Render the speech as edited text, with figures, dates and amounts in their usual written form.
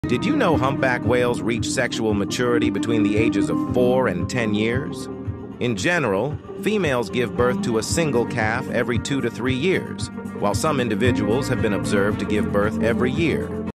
Did you know humpback whales reach sexual maturity between the ages of 4 and 10 years? In general, females give birth to a single calf every 2 to 3 years, while some individuals have been observed to give birth every year.